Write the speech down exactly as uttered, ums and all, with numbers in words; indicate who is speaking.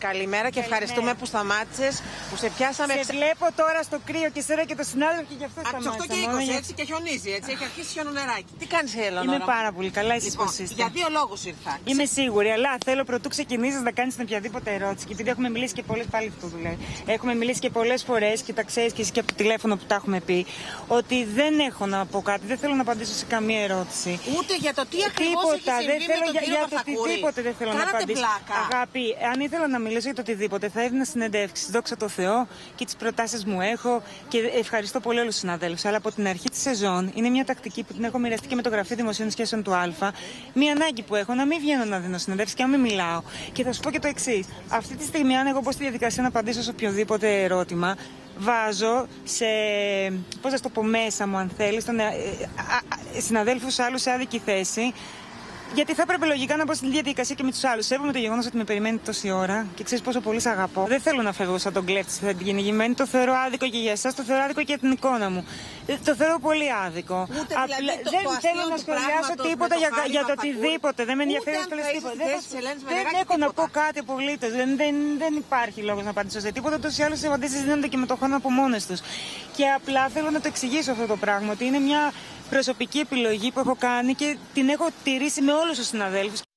Speaker 1: Καλημέρα και ευχαριστούμε που σταμάτησες, που σε πιάσαμε.
Speaker 2: Σε βλέπω τώρα στο κρύο και σέρα και το συνάδελφο και γι' αυτό σταμάτησα.
Speaker 1: Από τις οκτώ και είκοσι έτσι και χιονίζει, έτσι. Έχει αρχίσει χιονονεράκι. Τι κάνεις, Ελεονόρα?
Speaker 2: Είμαι πάρα πολύ καλά, εσείς
Speaker 1: Λοιπόν,
Speaker 2: πώς είστε?
Speaker 1: για δύο λόγους ήρθα.
Speaker 2: Είμαι σίγουρη, αλλά θέλω πρωτού ξεκινήσεις να κάνεις την οποιαδήποτε ερώτηση. Και επειδή έχουμε μιλήσει και πολλές, πάλι αυτό που λέει. Έχουμε μιλήσει και πολλές φορές και τα ξέρεις και εσύ και από το τηλέφωνο που τα έχουμε πει, ότι δεν έχω να πω κάτι, δεν θέλω να απαντήσω σε καμία ερώτηση.
Speaker 1: Ούτε για το τι ακριβώς έχει συμβεί
Speaker 2: δεν
Speaker 1: με
Speaker 2: θέλω
Speaker 1: τον
Speaker 2: για,
Speaker 1: κύριο
Speaker 2: για το
Speaker 1: Μαθακούρη.
Speaker 2: οτιδήποτε δεν θέλω
Speaker 1: Κάνατε
Speaker 2: να απαντήσω.
Speaker 1: πλάκα.
Speaker 2: Αγάπη, αν ήθελα να μιλήσω για το οτιδήποτε, θα έδινα συνεντεύξεις. Δόξα τω Θεώ και τις προτάσεις μου έχω και ευχαριστώ πολύ όλους τους συναδέλφους. Αλλά από την αρχή της σεζόν είναι μια τακτική που την έχω μοιραστεί και με το Γραφείο Δημοσίων Σχέσεων του Α. Μια ανάγκη που έχω να μην βγαίνω να δίνω συνεντεύξεις και να μην μιλάω. Και θα σου πω και το εξής. Αυτή τη στιγμή, αν εγώ μπω στη διαδικασία να απαντήσω σε οποιοδήποτε ερώτημα, βάζω σε, πώς να το πω, μέσα μου αν θέλεις, στον συναδέλφους άλλους σε άδικη θέση. Γιατί θα έπρεπε λογικά να μπω στην διαδικασία και με τους άλλους. Σέβομαι το γεγονός ότι με περιμένει τόση ώρα και ξέρεις πόσο πολύ σ' αγαπώ. Δεν θέλω να φεύγω σαν τον κλέφτη στη θετική γενικημένη. Το θεωρώ άδικο και για εσάς, το θεωρώ άδικο και για την εικόνα μου. Το θεωρώ πολύ άδικο.
Speaker 1: Ούτε
Speaker 2: Απλά,
Speaker 1: δηλαδή το,
Speaker 2: δεν
Speaker 1: το
Speaker 2: θέλω να σχολιάσω τίποτα για, για το οτιδήποτε. Δεν με ενδιαφέρει να σχολιάσω τίποτα. Δεν, δεν έχω να πω κάτι απολύτως. Δεν, δεν, δεν υπάρχει λόγος να απαντήσω σε τίποτα. Ούτως ή άλλως οι απαντήσεις δίνονται και με το χρόνο από μόνες τους. Και απλά θέλω να το εξηγήσω αυτό το πράγμα. Ότι είναι μια προσωπική επιλογή που έχω κάνει και την έχω τηρήσει με όλους τους συναδέλφους.